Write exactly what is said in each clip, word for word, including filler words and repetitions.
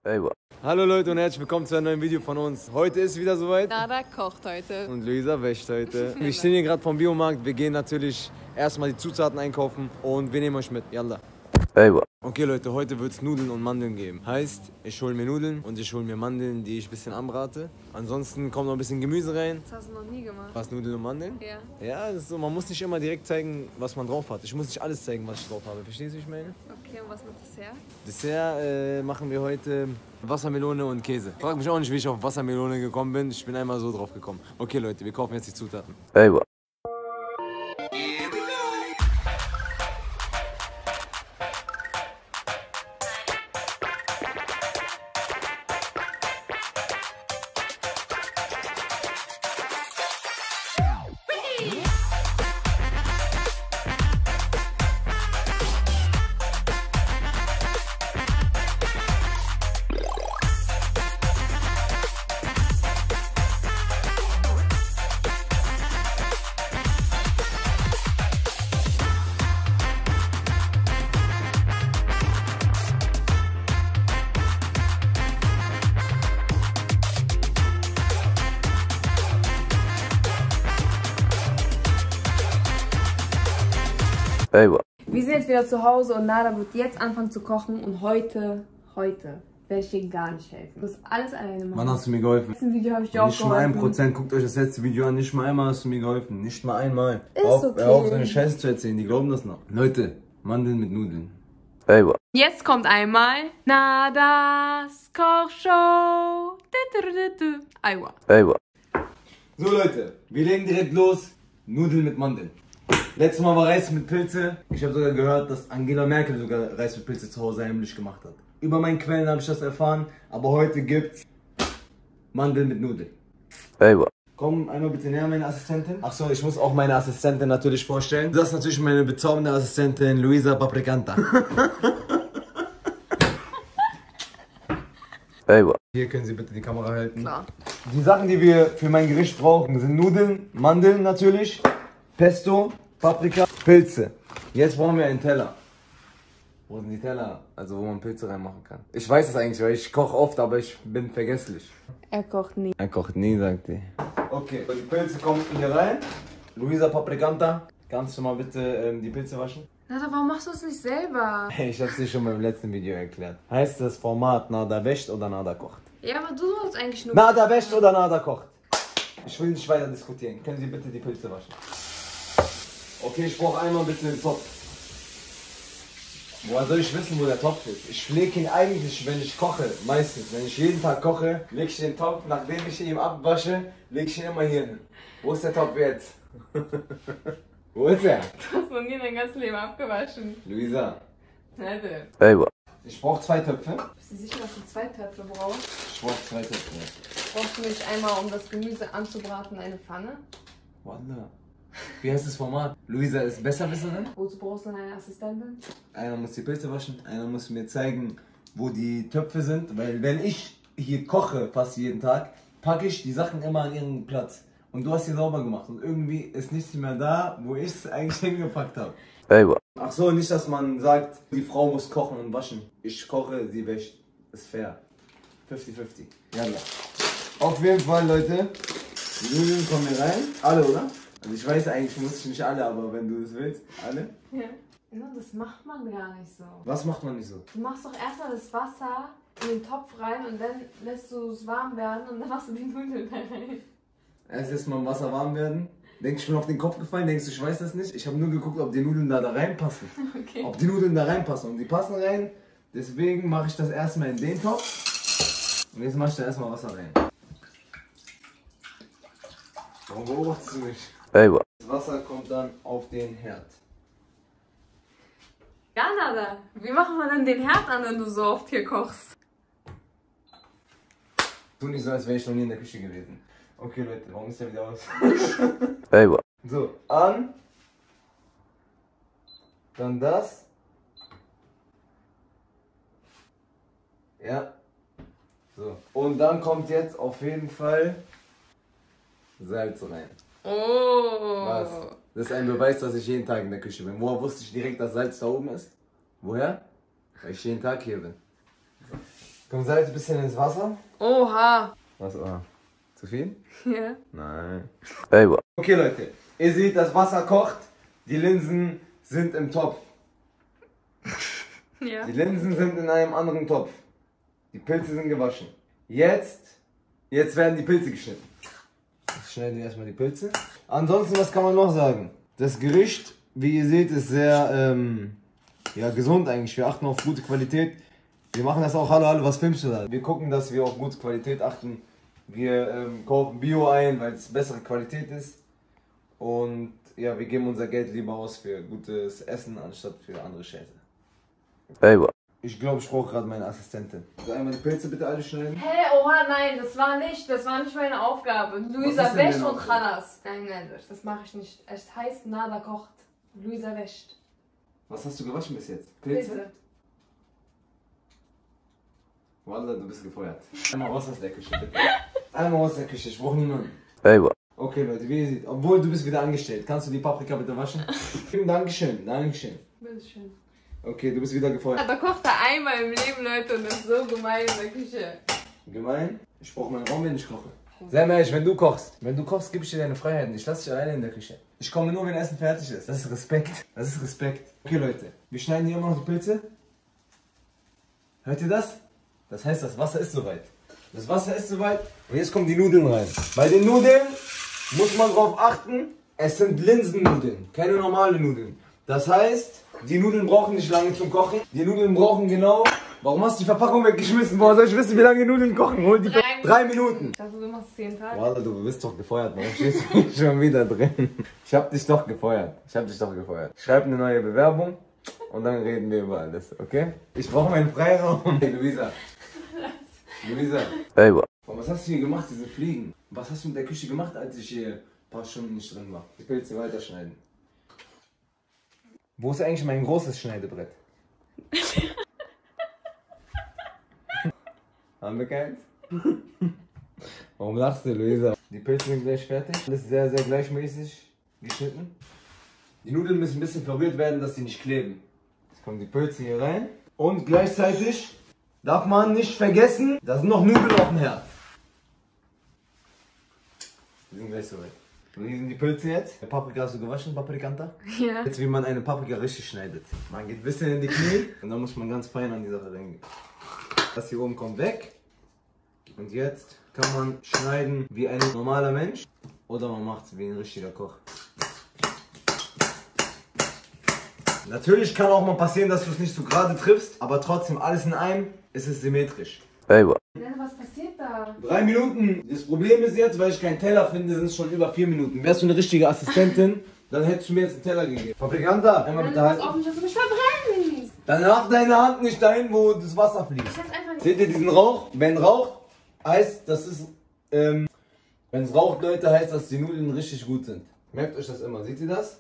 Aywa. Hallo Leute und herzlich willkommen zu einem neuen Video von uns. Heute ist wieder soweit. Nada kocht heute. Und Luisa wäscht heute. Wir stehen hier gerade vom Biomarkt. Wir gehen natürlich erstmal die Zutaten einkaufen und wir nehmen euch mit. Yalla. Aywa. Okay Leute, heute wird es Nudeln und Mandeln geben. Heißt, ich hole mir Nudeln und ich hole mir Mandeln, die ich ein bisschen anbrate. Ansonsten kommt noch ein bisschen Gemüse rein. Das hast du noch nie gemacht. Was, Nudeln und Mandeln? Ja. Ja, das ist so, man muss nicht immer direkt zeigen, was man drauf hat. Ich muss nicht alles zeigen, was ich drauf habe. Verstehst du, wie ich meine? Okay, und was mit Dessert? Dessert äh, machen wir heute Wassermelone und Käse. Frag mich auch nicht, wie ich auf Wassermelone gekommen bin. Ich bin einmal so drauf gekommen. Okay Leute, wir kaufen jetzt die Zutaten. Aywa. Aywa. Wir sind jetzt wieder zu Hause und Nada wird jetzt anfangen zu kochen und heute, heute werde ich dir gar nicht helfen. Du musst alles alleine machen. Wann hast du mir geholfen? Im letzten Video habe ich dir auch nicht geholfen. Nicht mal ein Prozent. Guckt euch das letzte Video an. Nicht mal einmal hast du mir geholfen. Nicht mal einmal. Ist auf, okay. Hör auf, so eine Scheiße zu erzählen. Die glauben das noch. Leute, Mandeln mit Nudeln. Aywa. Jetzt kommt einmal Nadas Kochshow. Aywa. Aywa. So Leute, wir legen direkt los. Nudeln mit Mandeln. Letztes Mal war Reis mit Pilze. Ich habe sogar gehört, dass Angela Merkel sogar Reis mit Pilze zu Hause heimlich gemacht hat. Über meinen Quellen habe ich das erfahren, aber heute gibt's Mandeln mit Nudeln. Aywa. Komm einmal bitte näher, meine Assistentin. Achso, ich muss auch meine Assistentin natürlich vorstellen. Das ist natürlich meine bezaubernde Assistentin Luisa Paprikanta. Aywa. Hier können Sie bitte die Kamera halten. Klar. Die Sachen, die wir für mein Gericht brauchen, sind Nudeln, Mandeln natürlich, Pesto, Paprika, Pilze. Jetzt brauchen wir einen Teller. Wo sind die Teller? Also wo man Pilze reinmachen kann. Ich weiß das eigentlich, weil ich koche oft, aber ich bin vergesslich. Er kocht nie. Er kocht nie, sagt die. Okay, die Pilze kommen hier rein. Luisa Paprikanta, kannst du mal bitte ähm, die Pilze waschen? Nada, warum machst du es nicht selber? Hey, ich hab's dir schon beim letzten Video erklärt. Heißt das Format Nada wäscht oder Nada kocht? Ja, aber du sollst eigentlich nur... Nada wäscht oder Nada kocht? Ich will nicht weiter diskutieren. Können Sie bitte die Pilze waschen? Okay, ich brauche einmal bitte den Topf. Woher soll ich wissen, wo der Topf ist? Ich lege ihn eigentlich, wenn ich koche, meistens. Wenn ich jeden Tag koche, lege ich den Topf, nachdem ich ihn abwasche, lege ich ihn immer hier hin. Wo ist der Topf jetzt? Wo ist er? Du hast noch nie dein ganzes Leben abgewaschen. Luisa. Nada. Aywa. Ich brauche zwei Töpfe. Bist du sicher, dass du zwei Töpfe brauchst? Ich brauche zwei Töpfe. Brauchst du nicht einmal, um das Gemüse anzubraten, eine Pfanne? Wallah. Wie heißt das Format? Luisa ist Besserwisserin. Wozu brauchst du eine Assistentin? Einer muss die Pilze waschen, einer muss mir zeigen, wo die Töpfe sind. Weil wenn ich hier koche fast jeden Tag, packe ich die Sachen immer an ihren Platz. Und du hast sie sauber gemacht und irgendwie ist nichts mehr da, wo ich es eigentlich hingepackt habe. Aywa. Ach so, nicht, dass man sagt, die Frau muss kochen und waschen. Ich koche, sie wäscht. Ist fair. fünfzig fünfzig. Jalla. Auf jeden Fall, Leute, die Nudeln kommen hier rein. Alle, oder? Also ich weiß eigentlich, muss ich nicht alle, aber wenn du es willst, alle? Ja. Ja, das macht man gar nicht so. Was macht man nicht so? Du machst doch erstmal das Wasser in den Topf rein und dann lässt du es warm werden und dann machst du die Nudeln da rein. Erst lässt mal Wasser warm werden. Denkst du, ich bin auf den Kopf gefallen? Denkst du, ich weiß das nicht? Ich habe nur geguckt, ob die Nudeln da, da reinpassen. Okay. Ob die Nudeln da reinpassen. Und die passen rein. Deswegen mache ich das erstmal in den Topf. Und jetzt mache ich da erstmal Wasser rein. Warum beobachtest du mich? Aywa. Das Wasser kommt dann auf den Herd. Ja, Nada. Wie machen wir denn den Herd an, wenn du so oft hier kochst? Tu nicht so, als wäre ich noch nie in der Küche gewesen. Okay, Leute, warum ist der wieder aus? Aywa. So, an. Dann das. Ja. So. Und dann kommt jetzt auf jeden Fall Salz rein. Oh. Was? Das ist ein Beweis, dass ich jeden Tag in der Küche bin. Woher wusste ich direkt, dass Salz da oben ist? Woher? Weil ich jeden Tag hier bin. So. Komm, Salz ein bisschen ins Wasser. Oha. Was, oh. Zu viel? Ja. Nein. Ey, okay, Leute. Ihr seht, das Wasser kocht. Die Linsen sind im Topf. Ja. Die Linsen sind in einem anderen Topf. Die Pilze sind gewaschen. Jetzt, jetzt werden die Pilze geschnitten. Ich schneide erstmal die Pilze. Ansonsten, was kann man noch sagen? Das Gericht, wie ihr seht, ist sehr ähm, ja, gesund eigentlich. Wir achten auf gute Qualität. Wir machen das auch, hallo, hallo, was filmst du da? Wir gucken, dass wir auf gute Qualität achten. Wir ähm, kaufen Bio ein, weil es bessere Qualität ist. Und ja, wir geben unser Geld lieber aus für gutes Essen, anstatt für andere Scheiße. Hey, ich glaube, ich brauche gerade meine Assistentin. Also einmal die Pilze bitte alle schneiden. Hä, hey, oha, nein, das war nicht, das war nicht meine Aufgabe. Luisa wäscht und Khalas. Nein, nein, das mache ich nicht. Es heißt Nada kocht. Luisa wäscht. Was hast du gewaschen bis jetzt? Pilze? Pilze. Wallah, du bist gefeuert. Einmal raus aus der Küche, bitte. Einmal raus aus der Küche, ich brauche niemanden. Hey, okay, Leute, wie ihr seht, obwohl du bist wieder angestellt. Kannst du die Paprika bitte waschen? Dankeschön, Dankeschön. Bitteschön. Okay, du bist wieder gefeuert. Da kocht er einmal im Leben, Leute, und ist so gemein in der Küche. Gemein? Ich brauche meinen Raum, wenn ich koche. Sei mal ehrlich, wenn du kochst, wenn du kochst, gebe ich dir deine Freiheiten. Ich lasse dich alleine in der Küche. Ich komme nur, wenn Essen fertig ist. Das ist Respekt. Das ist Respekt. Okay, Leute, wir schneiden hier immer noch die Pilze. Hört ihr das? Das heißt, das Wasser ist soweit. Das Wasser ist soweit. Und jetzt kommen die Nudeln rein. Bei den Nudeln muss man darauf achten, es sind Linsennudeln, keine normalen Nudeln. Das heißt, die Nudeln brauchen nicht lange zum Kochen. Die Nudeln brauchen genau... Warum hast du die Verpackung weggeschmissen? Woher soll ich wissen, wie lange die Nudeln kochen? Hol die drei, drei Minuten. Ich dachte, du machst zehn Tage. Wallah, du bist doch gefeuert. Warum stehst du nicht schon wieder drin? Ich hab dich doch gefeuert. Ich hab dich doch gefeuert. Schreib eine neue Bewerbung und dann reden wir über alles, okay? Ich brauche meinen Freiraum. Hey, Luisa. Luisa. Hey, was hast du hier gemacht, diese Fliegen? Was hast du mit der Küche gemacht, als ich hier ein paar Stunden nicht drin war? Die Pilze weiterschneiden. Wo ist eigentlich mein großes Schneidebrett? Haben wir keins? Warum lachst du, Luisa? Die Pilze sind gleich fertig. Alles sehr, sehr gleichmäßig geschnitten. Die Nudeln müssen ein bisschen verrührt werden, dass sie nicht kleben. Jetzt kommen die Pilze hier rein. Und gleichzeitig darf man nicht vergessen, da sind noch Nudeln auf dem Herd. Die sind gleich soweit. Und hier sind die Pilze jetzt. Die Paprika hast du gewaschen, Paprikanta? Ja. Jetzt wie man eine Paprika richtig schneidet. Man geht ein bisschen in die Knie und dann muss man ganz fein an die Sache reingehen. Das hier oben kommt weg. Und jetzt kann man schneiden wie ein normaler Mensch. Oder man macht es wie ein richtiger Koch. Natürlich kann auch mal passieren, dass du es nicht so gerade triffst. Aber trotzdem, alles in einem ist es symmetrisch. Hey, was passiert da? Drei Minuten. Das Problem ist jetzt, weil ich keinen Teller finde, sind es schon über vier Minuten. Wärst du eine richtige Assistentin, dann hättest du mir jetzt einen Teller gegeben. Paprikanta, einmal bitte halten. Pass auf, nicht, dass du mich verbrennst. Dann mach deine Hand nicht dahin, wo das Wasser fließt. Seht ihr diesen Rauch? Wenn Rauch heißt, das ist, ähm, wenn es raucht, Leute, heißt, dass die Nudeln richtig gut sind. Merkt euch das immer. Seht ihr das?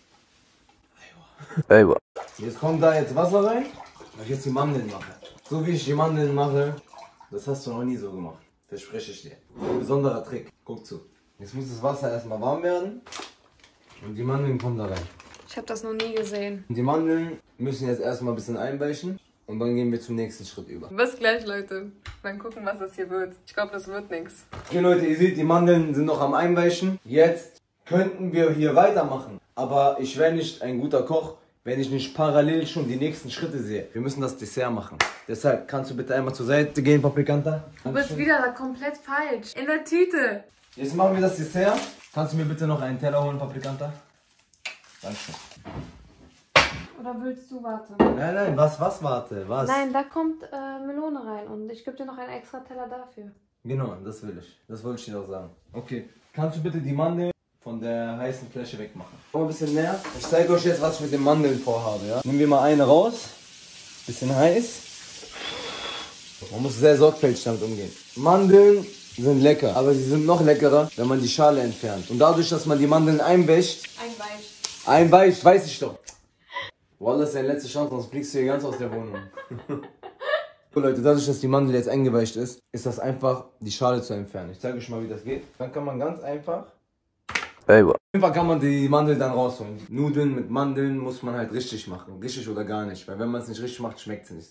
Aywa. Jetzt kommt da jetzt Wasser rein, weil ich jetzt die Mandeln mache. So wie ich die Mandeln mache, das hast du noch nie so gemacht. Verspreche ich dir. Ein besonderer Trick. Guck zu. Jetzt muss das Wasser erstmal warm werden und die Mandeln kommen da rein. Ich habe das noch nie gesehen. Die Mandeln müssen jetzt erstmal ein bisschen einweichen und dann gehen wir zum nächsten Schritt über. Bis gleich, Leute. Dann gucken, was das hier wird. Ich glaube, das wird nichts. Okay, Leute, ihr seht, die Mandeln sind noch am Einweichen. Jetzt könnten wir hier weitermachen. Aber ich wäre nicht ein guter Koch, wenn ich nicht parallel schon die nächsten Schritte sehe. Wir müssen das Dessert machen. Deshalb kannst du bitte einmal zur Seite gehen, Paprikanta. Du bist wieder da komplett falsch. In der Tüte. Jetzt machen wir das Dessert. Kannst du mir bitte noch einen Teller holen, Paprikanta? Dankeschön. Oder willst du warten? Nein, nein, was, was, warte, was? Nein, da kommt äh, Melone rein und ich gebe dir noch einen extra Teller dafür. Genau, das will ich. Das wollte ich dir auch sagen. Okay, kannst du bitte die Mandeln von der heißen Fläche wegmachen? Komm ein bisschen näher. Ich zeige euch jetzt, was ich mit den Mandeln vorhabe. Ja? Nehmen wir mal eine raus. Bisschen heiß. Man muss sehr sorgfältig damit umgehen. Mandeln sind lecker, aber sie sind noch leckerer, wenn man die Schale entfernt. Und dadurch, dass man die Mandeln einwäscht... Einweicht. Einweicht, weiß ich doch. Wallah, das ist deine letzte Chance, sonst fliegst du hier ganz aus der Wohnung. So Leute, dadurch, dass die Mandel jetzt eingeweicht ist, ist das einfach, die Schale zu entfernen. Ich zeige euch mal, wie das geht. Dann kann man ganz einfach... Auf jeden Fall kann man die Mandel dann rausholen. Die Nudeln mit Mandeln muss man halt richtig machen. Richtig oder gar nicht. Weil wenn man es nicht richtig macht, schmeckt es nicht so.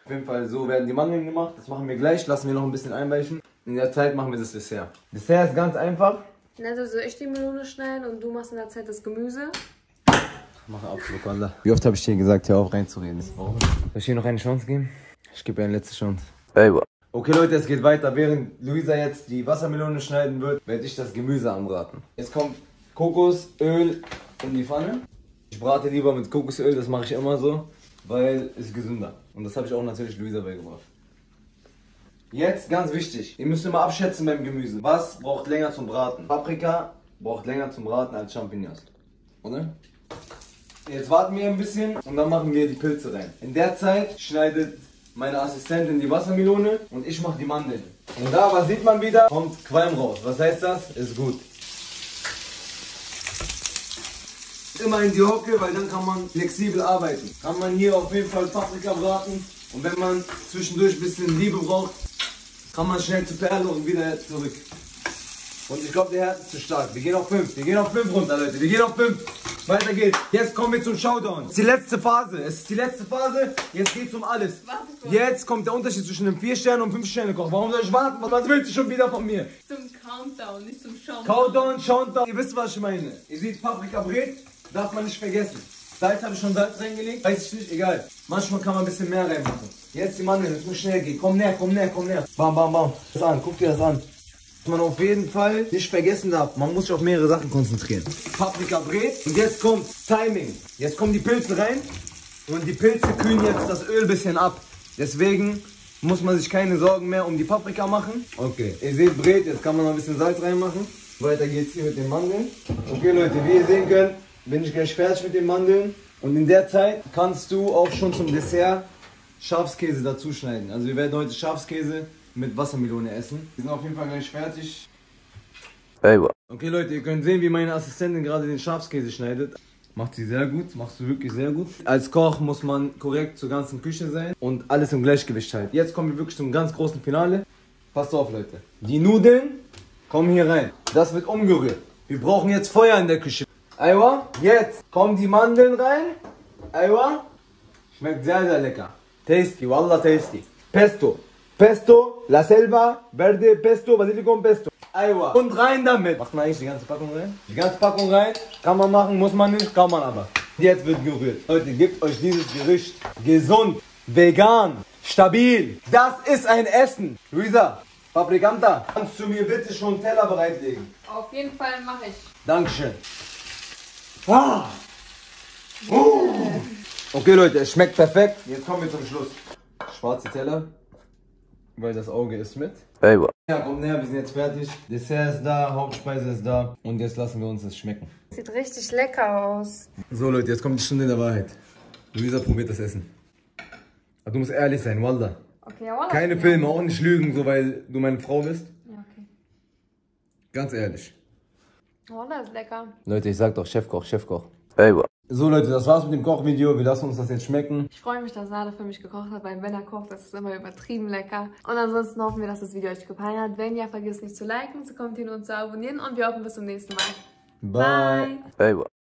Auf jeden Fall, so werden die Mandeln gemacht. Das machen wir gleich. Lassen wir noch ein bisschen einweichen. In der Zeit machen wir das Dessert. Dessert ist ganz einfach. Also soll ich die Melone schneiden und du machst in der Zeit das Gemüse? Mach einen Abflug, Alter. Wie oft habe ich dir gesagt, hör auf reinzureden? Warum? Soll ich dir noch eine Chance geben? Ich gebe ihr eine letzte Chance. Ey, okay Leute, es geht weiter. Während Luisa jetzt die Wassermelone schneiden wird, werde ich das Gemüse anbraten. Jetzt kommt Kokosöl in die Pfanne. Ich brate lieber mit Kokosöl, das mache ich immer so, weil es gesünder. Und das habe ich auch natürlich Luisa beigebracht. Jetzt ganz wichtig, ihr müsst immer abschätzen beim Gemüse. Was braucht länger zum Braten? Paprika braucht länger zum Braten als Champignons. Oder? Jetzt warten wir ein bisschen und dann machen wir die Pilze rein. In der Zeit schneidet meine Assistentin die Wassermelone und ich mache die Mandeln. Und da, was sieht man wieder? Kommt Qualm raus. Was heißt das? Ist gut. Immer in die Hocke, weil dann kann man flexibel arbeiten. Kann man hier auf jeden Fall Paprika braten und wenn man zwischendurch ein bisschen Liebe braucht, kann man schnell zu Perle und wieder zurück. Und ich glaube, der Herz ist zu stark. Wir gehen auf fünf. Wir gehen auf fünf runter, Leute. Wir gehen auf fünf. Weiter geht's. Jetzt kommen wir zum Showdown. Es ist die letzte Phase. Es ist die letzte Phase. Jetzt geht's um alles. Jetzt kommt der Unterschied zwischen einem vier Sterne und fünf Sterne Koch. Warum soll ich warten? Was willst du schon wieder von mir? Zum Countdown, nicht zum Showdown. Countdown, Showdown. Ihr wisst, was ich meine. Ihr seht Paprika Brät. Darf man nicht vergessen. Salz habe ich schon Salz reingelegt. Weiß ich nicht, egal. Manchmal kann man ein bisschen mehr reinmachen. Jetzt die Mandeln. Es muss schnell gehen. Komm näher, komm näher, komm näher. Bam, bam, bam. Das an. Guck dir das an. Man auf jeden Fall nicht vergessen darf, man muss sich auf mehrere Sachen konzentrieren. Paprika Brät und jetzt kommt Timing. Jetzt kommen die Pilze rein und die Pilze kühlen jetzt das Öl ein bisschen ab. Deswegen muss man sich keine Sorgen mehr um die Paprika machen. Okay, ihr seht Brät, jetzt kann man noch ein bisschen Salz reinmachen. Weiter geht's hier mit den Mandeln. Okay Leute, wie ihr sehen könnt, bin ich gleich fertig mit den Mandeln. Und in der Zeit kannst du auch schon zum Dessert Schafskäse dazu schneiden. Also wir werden heute Schafskäse mit Wassermelone essen. Wir sind auf jeden Fall gleich fertig. Okay Leute, ihr könnt sehen, wie meine Assistentin gerade den Schafskäse schneidet. Macht sie sehr gut, machst du wirklich sehr gut. Als Koch muss man korrekt zur ganzen Küche sein und alles im Gleichgewicht halten. Jetzt kommen wir wirklich zum ganz großen Finale. Passt auf Leute. Die Nudeln kommen hier rein. Das wird umgerührt. Wir brauchen jetzt Feuer in der Küche. Aywa, jetzt kommen die Mandeln rein. Aywa. Schmeckt sehr, sehr lecker. Tasty, wallah tasty. Pesto. Pesto, La Selva, Verde, Pesto, Basilikum, Pesto. Aywa. Und rein damit. Macht man eigentlich die ganze Packung rein? Die ganze Packung rein. Kann man machen, muss man nicht, kann man aber. Jetzt wird gerührt. Leute, gebt euch dieses Gericht. Gesund, vegan, stabil. Das ist ein Essen. Luisa, Paprikanta, kannst du mir bitte schon einen Teller bereitlegen? Auf jeden Fall mache ich. Dankeschön. Ah. Uh. Okay Leute, es schmeckt perfekt. Jetzt kommen wir zum Schluss. Schwarze Teller. Weil das Auge ist mit. Hey, ja, kommt näher, wir sind jetzt fertig. Dessert ist da, Hauptspeise ist da. Und jetzt lassen wir uns das schmecken. Sieht richtig lecker aus. So Leute, jetzt kommt die Stunde der Wahrheit. Luisa probiert das Essen. Aber du musst ehrlich sein, Wallah. Okay, ja, Wallah. Keine Filme, auch nicht lügen, so weil du meine Frau bist. Ja, okay. Ganz ehrlich. Wallah ist lecker. Leute, ich sag doch Chefkoch, Chefkoch. Hey, so Leute, das war's mit dem Kochvideo. Wir lassen uns das jetzt schmecken. Ich freue mich, dass Sade für mich gekocht hat, weil wenn er kocht, das ist immer übertrieben lecker. Und ansonsten hoffen wir, dass das Video euch gefallen hat. Wenn ja, vergesst nicht zu liken, zu kommentieren und zu abonnieren. Und wir hoffen bis zum nächsten Mal. Bye. Bye.